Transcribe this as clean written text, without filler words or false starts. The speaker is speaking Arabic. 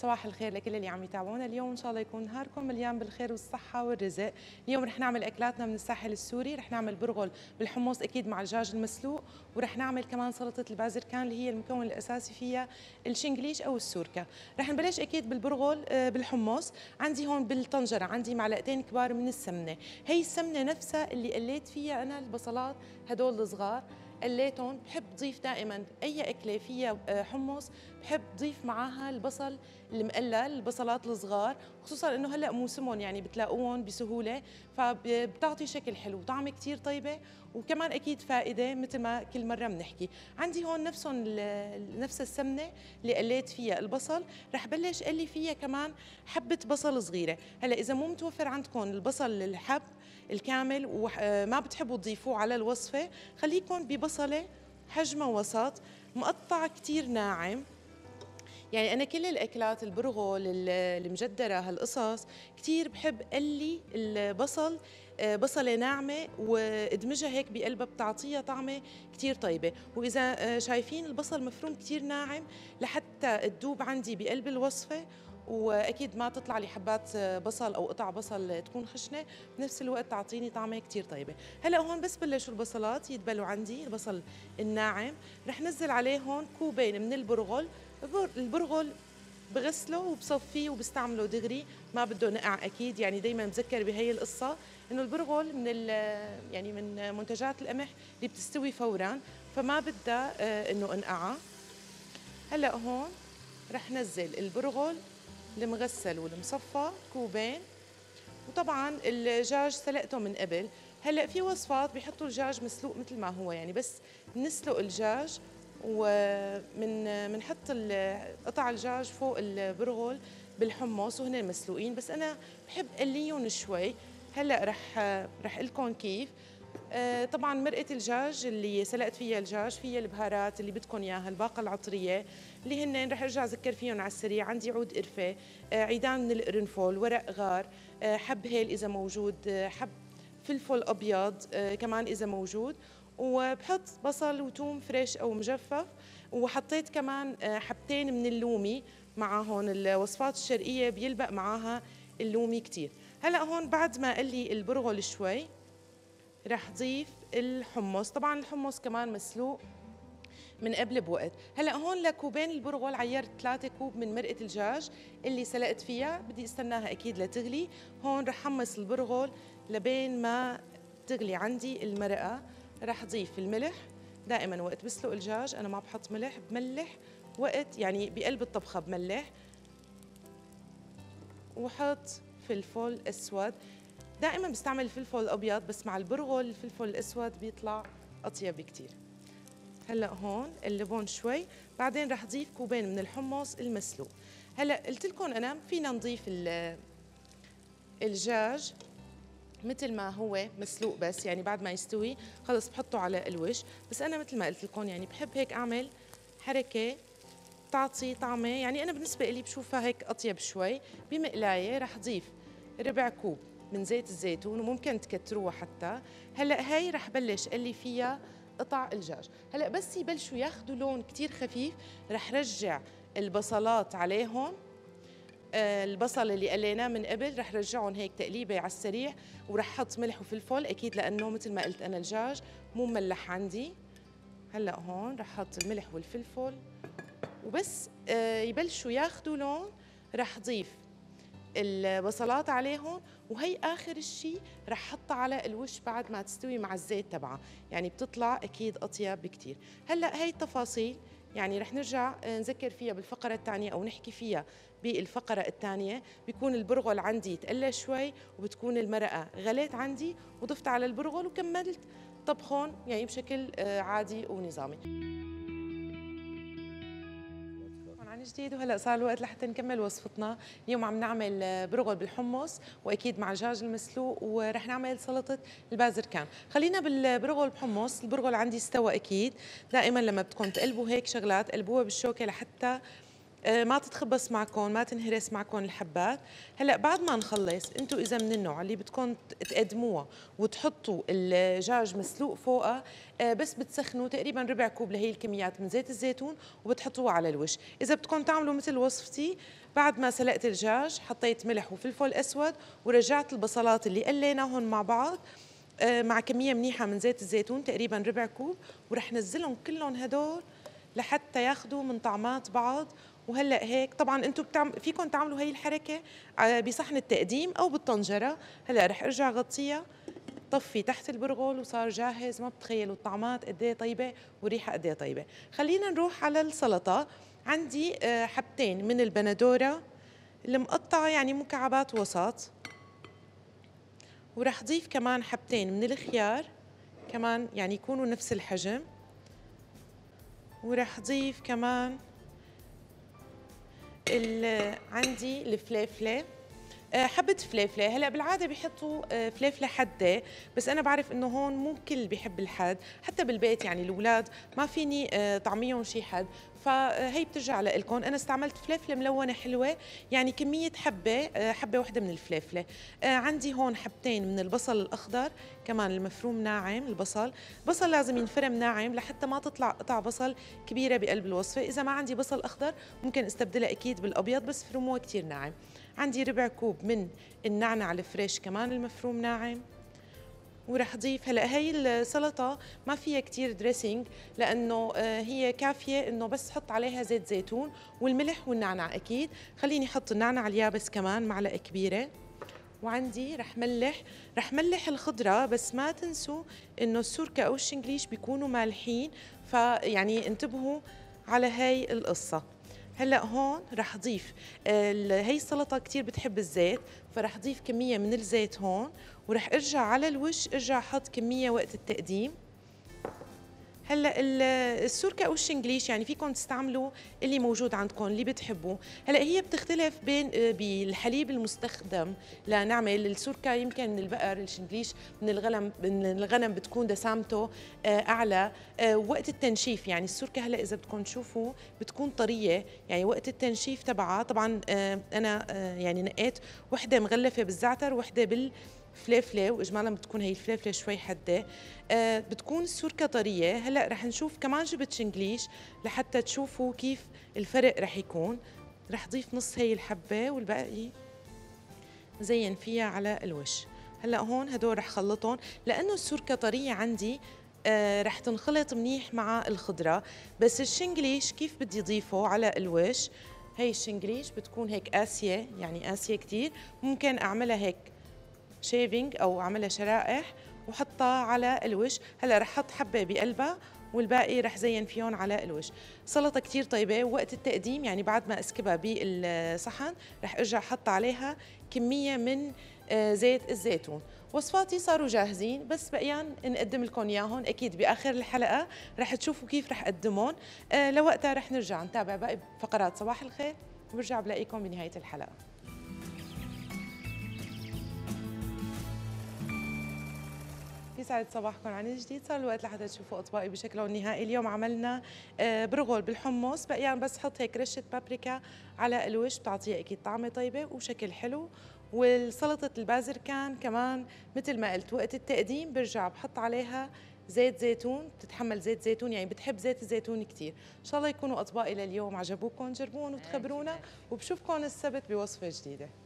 صباح الخير لكل اللي عم يتابعونا اليوم، ان شاء الله يكون نهاركم مليان بالخير والصحه والرزق. اليوم رح نعمل اكلاتنا من الساحل السوري، رح نعمل برغل بالحمص اكيد مع الدجاج المسلوق، ورح نعمل كمان سلطه البازركان اللي هي المكون الاساسي فيها الشنجليش او السوركه. رح نبلش اكيد بالبرغل بالحمص. عندي هون بالطنجره عندي معلقتين كبار من السمنه، هي السمنه نفسها اللي قليت فيها انا البصلات هدول الصغار، قليتهم. بحب ضيف دائما اي اكله فيها حمص بحب ضيف معاها البصل المقلل، البصلات الصغار، خصوصا انه هلا موسمهم يعني بتلاقوهم بسهوله، فبتعطي شكل حلو، طعمه كثير طيبه، وكمان اكيد فائده مثل ما كل مره بنحكي. عندي هون نفس السمنه اللي قليت فيها البصل، رح بلش قلي فيها كمان حبه بصل صغيره. هلا اذا مو متوفر عندكم البصل الحب الكامل وما بتحبوا تضيفوه على الوصفه، خليكم ببصله حجمها وسط مقطع كثير ناعم. يعني أنا كل الأكلات البرغل المجدرة هالقصص كتير بحب قلي البصل، بصلة ناعمة وادمجها هيك بقلبها بتعطيها طعمة كتير طيبة. وإذا شايفين البصل مفروم كتير ناعم لحتى تدوب عندي بقلب الوصفة، واكيد ما تطلع لي حبات بصل او قطع بصل تكون خشنه، بنفس الوقت تعطيني طعمه كتير طيبه. هلا هون بس بلشوا البصلات يتبلوا عندي، البصل الناعم رح نزل عليه هون كوبين من البرغل. البرغل بغسله وبصفيه وبستعمله دغري، ما بده نقع اكيد، يعني دائما بذكر بهي القصه انه البرغل يعني من منتجات القمح اللي بتستوي فورا، فما بدها انه انقعها. هلا هون رح نزل البرغل المغسل والمصفى كوبين، وطبعا الدجاج سلقته من قبل. هلا في وصفات بيحطوا الدجاج مسلوق مثل ما هو، يعني بس نسلق الدجاج بنحط قطع الدجاج فوق البرغل بالحمص وهن مسلوقين، بس انا بحب قليهم شوي. هلا رح لكم كيف. طبعا مرقه الدجاج اللي سلقت فيها الدجاج فيها البهارات اللي بدكم اياها، الباقه العطريه اللي هن رح ارجع اذكر فيهم على السريع. عندي عود قرفه، عيدان من القرنفل، ورق غار، حب هيل اذا موجود، حب فلفل ابيض كمان اذا موجود، وبحط بصل وثوم فريش او مجفف، وحطيت كمان حبتين من اللومي مع هون. الوصفات الشرقيه بيلبق معاها اللومي كتير. هلا هون بعد ما قلي البرغل شوي رح ضيف الحمص. طبعا الحمص كمان مسلوق من قبل بوقت. هلا هون لكوبين البرغل عيرت 3 كوب من مرقه الدجاج اللي سلقت فيها، بدي استناها اكيد لتغلي. هون رح حمص البرغل لبين ما تغلي عندي المرقه. رح ضيف الملح، دائما وقت بسلق الدجاج انا ما بحط ملح، بملح وقت يعني بقلب الطبخه بملح، وحط فلفل اسود. دائما بستعمل الفلفل الابيض، بس مع البرغل الفلفل الاسود بيطلع اطيب بكتير. هلا هون قلبون شوي، بعدين رح ضيف كوبين من الحمص المسلوق. هلا قلت لكم انا فينا نضيف الدجاج مثل ما هو مسلوق، بس يعني بعد ما يستوي خلص بحطه على الوش، بس انا مثل ما قلت لكم يعني بحب هيك اعمل حركه تعطي طعمه، يعني انا بالنسبه لي بشوفها هيك اطيب شوي. بمقلايه رح ضيف ربع كوب من زيت الزيتون، وممكن تكتروها حتى. هلا هي رح بلش قلي فيها قطع الدجاج. هلا بس يبلشوا ياخذوا لون كتير خفيف رح رجع البصلات عليهم، البصل اللي قليناه من قبل رح رجعهم هيك تقليبه على السريع، ورح حط ملح وفلفل اكيد لانه مثل ما قلت انا الدجاج مو مملح عندي. هلا هون رح حط الملح والفلفل، وبس يبلشوا ياخذوا لون رح ضيف البصلات عليهم، وهي اخر شيء رح حطها على الوش بعد ما تستوي مع الزيت تبعها، يعني بتطلع اكيد اطيب بكتير. هلا هي التفاصيل يعني رح نرجع نذكر فيها بالفقره الثانيه او نحكي فيها بالفقره الثانيه. بيكون البرغل عندي تقلى شوي، وبتكون المرقه غليت عندي، وضفت على البرغل وكملت طبخون يعني بشكل عادي ونظامي. عن جديد، وهلا صار الوقت لحتى نكمل وصفتنا. اليوم عم نعمل برغل بالحمص واكيد مع الدجاج المسلوق، ورح نعمل سلطه البازركان. خلينا بالبرغل بحمص. البرغل عندي استوى اكيد. دائما لما بدكم تقلبوا هيك شغلات قلبوها بالشوكه لحتى ما تتخبص معكم، ما تنهرس معكم الحبات. هلا بعد ما نخلص، انتم اذا من النوع اللي بدكم تقدموها وتحطوا الدجاج مسلوق فوقها، بس بتسخنوا تقريبا ربع كوب لهي الكميات من زيت الزيتون وبتحطوها على الوش. اذا بدكم تعملوا مثل وصفتي، بعد ما سلقت الدجاج حطيت ملح وفلفل اسود ورجعت البصلات اللي قليناهم مع بعض مع كميه منيحه من زيت الزيتون تقريبا ربع كوب، ورح نزلهم كلهم هدول لحتى ياخذوا من طعمات بعض. وهلا هيك طبعا انتم فيكم تعملوا هي الحركه بصحن التقديم او بالطنجره. هلا رح ارجع غطيها، طفي تحت البرغل وصار جاهز. ما بتخيلوا الطعمات قد ايه طيبه وريحه قد ايه طيبه. خلينا نروح على السلطه. عندي حبتين من البندوره المقطعه يعني مكعبات وسط، ورح ضيف كمان حبتين من الخيار كمان يعني يكونوا نفس الحجم، ورح ضيف كمان عندي الفليفله، حبة فليفلة. هلا بالعادة بيحطوا فليفلة حدة، بس أنا بعرف إنه هون مو كل بيحب الحاد، حتى بالبيت يعني الأولاد ما فيني طعميهم شي حد، فهي بترجع لإلكم. أنا استعملت فليفلة ملونة حلوة، يعني كمية حبة واحدة من الفليفلة. عندي هون حبتين من البصل الأخضر كمان المفروم ناعم. البصل لازم ينفرم ناعم لحتى ما تطلع قطع بصل كبيرة بقلب الوصفة. إذا ما عندي بصل أخضر ممكن استبدلها أكيد بالأبيض، بس فرموه كتير ناعم. عندي ربع كوب من النعنع الفريش كمان المفروم ناعم، ورح اضيف هلا هي السلطه ما فيها كتير دريسينج لانه هي كافيه انه بس حط عليها زيت زيتون والملح والنعنع. اكيد خليني احط النعنع اليابس كمان معلقه كبيره. وعندي رح ملح الخضره، بس ما تنسوا انه السركه او الشنجليش بيكونوا مالحين، فيعني انتبهوا على هاي القصه. هلا هون رح اضيف هي السلطه كثير بتحب الزيت، فرح اضيف كميه من الزيت هون، ورح ارجع على الوش ارجع احط كميه وقت التقديم. هلا السركه او الشنجليش يعني فيكم تستعملوا اللي موجود عندكم اللي بتحبوه. هلا هي بتختلف بين بالحليب المستخدم لنعمل السركه، يمكن من البقر، الشنجليش من الغنم بتكون دسامته اعلى. وقت التنشيف يعني السركه هلا اذا بدكم تشوفوا بتكون طريه، يعني وقت التنشيف تبعها طبعا انا يعني نقيت وحده مغلفه بالزعتر وحده فليفله، واجمالا بتكون هي الفليفله شوي حده. بتكون السركه طريه. هلا رح نشوف كمان جبت شنجليش لحتى تشوفوا كيف الفرق رح يكون. رح ضيف نص هي الحبه والباقي زين فيها على الوش. هلا هون هدول رح خلطهم لانه السركه طريه عندي، رح تنخلط منيح مع الخضره. بس الشنجليش كيف بدي اضيفه على الوش؟ هي الشنجليش بتكون هيك قاسيه، يعني قاسيه كتير، ممكن اعملها هيك شيفينج او اعملها شرائح وحطها على الوش. هلا رح احط حبه بقلبها والباقي رح زين فيهم على الوش. سلطه كتير طيبه. وقت التقديم يعني بعد ما اسكبها بالصحن رح ارجع احط عليها كميه من زيت الزيتون. وصفاتي صاروا جاهزين، بس بقيان نقدم لكم اياهم اكيد باخر الحلقه. رح تشوفوا كيف رح اقدمهم. لوقتها رح نرجع نتابع باقي فقرات صباح الخير، وبرجع بلاقيكم بنهايه الحلقه. يسعد صباحكم عن جديد. صار الوقت لحتى تشوفوا اطباقي بشكلهم النهائي. اليوم عملنا برغل بالحمص، بقيان بس حط هيك رشه بابريكا على الوش بتعطيها اكيد طعمه طيبه وشكل حلو. والسلطه البازركان كمان مثل ما قلت وقت التقديم برجع بحط عليها زيت زيتون، بتتحمل زيت زيتون يعني بتحب زيت الزيتون كثير. ان شاء الله يكونوا اطباقي لليوم عجبوكم، جربوهم وتخبرونا، وبشوفكم السبت بوصفه جديده.